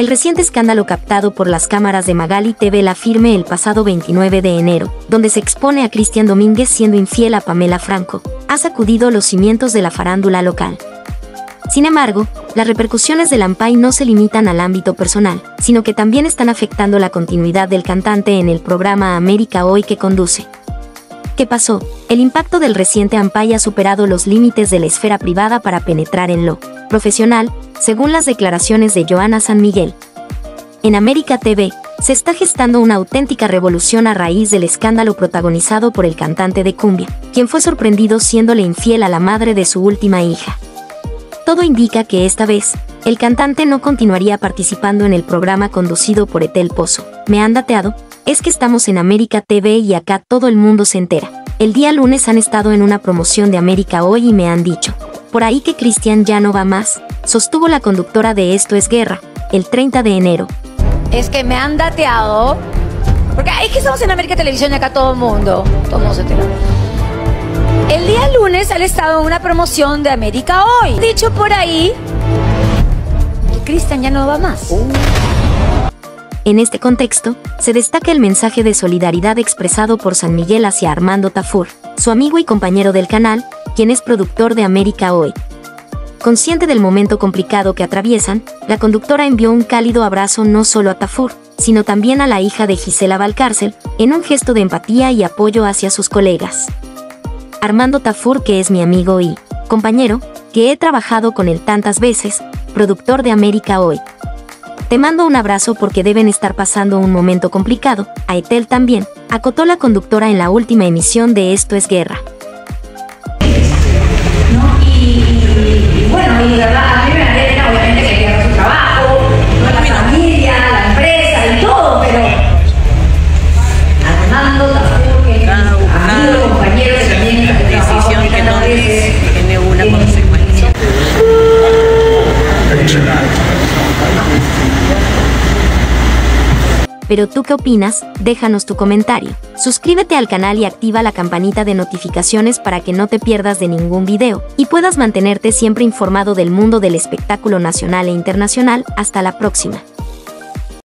El reciente escándalo captado por las cámaras de Magali TV La Firme el pasado 29 de enero, donde se expone a Cristian Domínguez siendo infiel a Pamela Franco, ha sacudido los cimientos de la farándula local. Sin embargo, las repercusiones del ampay no se limitan al ámbito personal, sino que también están afectando la continuidad del cantante en el programa América Hoy que conduce. ¿Qué pasó? El impacto del reciente ampay ha superado los límites de la esfera privada para penetrar en lo profesional, según las declaraciones de Joana San Miguel. En América TV, se está gestando una auténtica revolución a raíz del escándalo protagonizado por el cantante de cumbia, quien fue sorprendido siéndole infiel a la madre de su última hija. Todo indica que esta vez, el cantante no continuaría participando en el programa conducido por Etel Pozo. Me han dateado, es que estamos en América TV y acá todo el mundo se entera. El día lunes han estado en una promoción de América Hoy y me han dicho, por ahí que Cristian ya no va más, sostuvo la conductora de Esto es Guerra, el 30 de enero. Es que me han dateado, porque es que estamos en América Televisión y acá todo el mundo se entera. El día lunes han estado en una promoción de América Hoy. Dicho por ahí que Cristian ya no va más. En este contexto, se destaca el mensaje de solidaridad expresado por San Miguel hacia Armando Tafur, su amigo y compañero del canal, quien es productor de América Hoy. Consciente del momento complicado que atraviesan, la conductora envió un cálido abrazo no solo a Tafur, sino también a la hija de Gisela Valcárcel, en un gesto de empatía y apoyo hacia sus colegas. Armando Tafur, que es mi amigo y compañero, que he trabajado con él tantas veces, productor de América Hoy. Te mando un abrazo porque deben estar pasando un momento complicado, a Etel también, acotó la conductora en la última emisión de Esto es Guerra. Bueno, y la verdad, a mí me da pena, obviamente, que pierda su trabajo, la familia, la empresa y todo, pero Armando Tafur, que es amigo, compañero, que también decisión que no tiene una consecuencia. Pero ¿tú qué opinas? Déjanos tu comentario. Suscríbete al canal y activa la campanita de notificaciones para que no te pierdas de ningún video y puedas mantenerte siempre informado del mundo del espectáculo nacional e internacional. Hasta la próxima.